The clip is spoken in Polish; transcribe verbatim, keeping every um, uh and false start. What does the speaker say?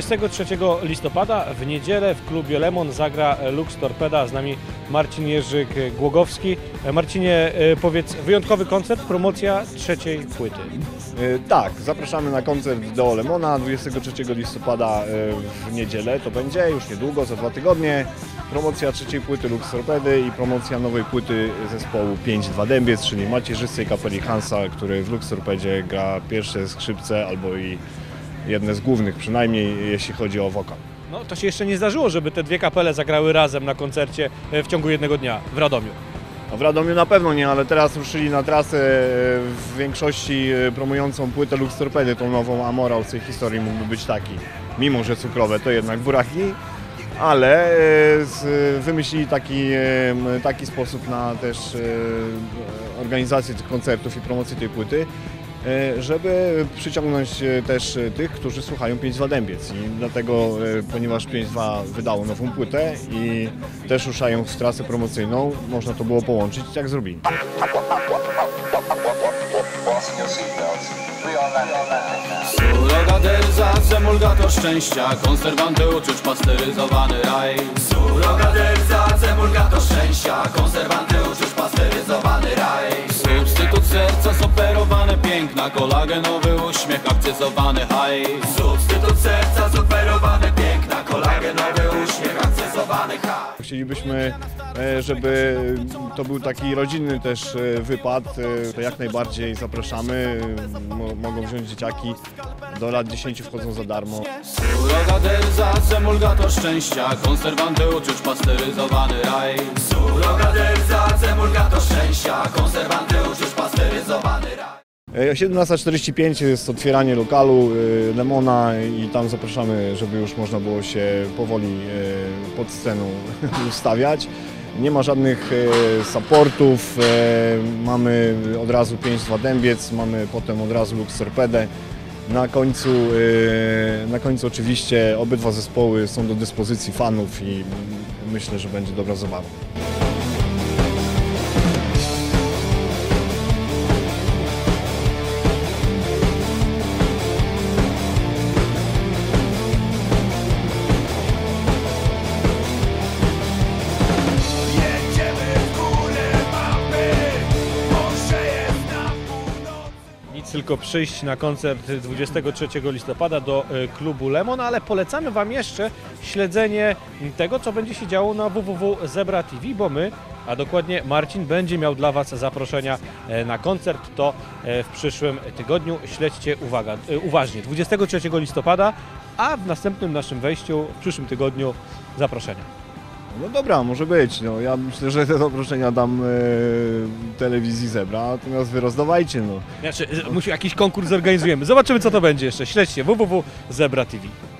dwudziestego trzeciego listopada w niedzielę w klubie Lemon zagra Lux Torpeda, z nami Marcin Jerzyk-Głogowski. Marcinie, powiedz, wyjątkowy koncert, promocja trzeciej płyty. Tak, zapraszamy na koncert do Lemona dwudziestego trzeciego listopada w niedzielę, to będzie już niedługo, za dwa tygodnie. Promocja trzeciej płyty Lux Torpedy i promocja nowej płyty zespołu pięć dwa Dębiec, czyli macierzystej kapeli Hansa, który w Lux Torpedzie gra pierwsze skrzypce albo i jedne z głównych przynajmniej, jeśli chodzi o wokal. No to się jeszcze nie zdarzyło, żeby te dwie kapele zagrały razem na koncercie w ciągu jednego dnia w Radomiu. W Radomiu na pewno nie, ale teraz ruszyli na trasę w większości promującą płytę Lux Torpedy, tą nową, a morał z tej historii mógłby być taki. Mimo że cukrowe to jednak buraki, ale wymyślili taki, taki sposób na też organizację tych koncertów i promocję tej płyty, żeby przyciągnąć też tych, którzy słuchają pięć dwa Dębiec. I dlatego, ponieważ pięć dwa wydało nową płytę i też ruszają w trasę promocyjną, można to było połączyć, tak zrobili. Surogaterza, emulgator szczęścia, konserwanty uczuć, pasteryzowany raj. Surogaterza, emulgator szczęścia, konserwanty uczuć, pasteryzowany raj. Substytut serca, zoperowane piękna, kolagenowy uśmiech, akcesowany haj. Substytut serca, zoperowane piękna, kolagenowy uśmiech, akcesowany haj. Chcielibyśmy, żeby to był taki rodzinny też wypad, to jak najbardziej zapraszamy, mogą wziąć dzieciaki, do lat dziesięciu wchodzą za darmo. Surogaterza, emulgator szczęścia, konserwanty uczuć, pasteryzowany raj. Surogaterza, emulgator szczęścia, konserwanty uczuć, pasteryzowany raj. siedemnasta czterdzieści pięć jest otwieranie lokalu Lemona i tam zapraszamy, żeby już można było się powoli pod sceną ustawiać. Nie ma żadnych supportów, mamy od razu pięć dwa Dębiec, mamy potem od razu Lux Torpedę. Na końcu, na końcu oczywiście obydwa zespoły są do dyspozycji fanów i myślę, że będzie dobra zabawa. Tylko przyjść na koncert dwudziestego trzeciego listopada do klubu Lemon, ale polecamy Wam jeszcze śledzenie tego, co będzie się działo na w w w kropka zebra kropka t v, bo my, a dokładnie Marcin, będzie miał dla Was zaproszenia na koncert. To w przyszłym tygodniu. Śledźcie uwaga, uważnie dwudziestego trzeciego listopada, a w następnym naszym wejściu w przyszłym tygodniu zaproszenia. No dobra, może być. No, ja myślę, że te zaproszenia dam e, telewizji Zebra, natomiast wy rozdawajcie. No. Znaczy, musi, jakiś konkurs zorganizujemy. Zobaczymy, co to będzie jeszcze. Śledźcie w w w kropka zebra kropka t v.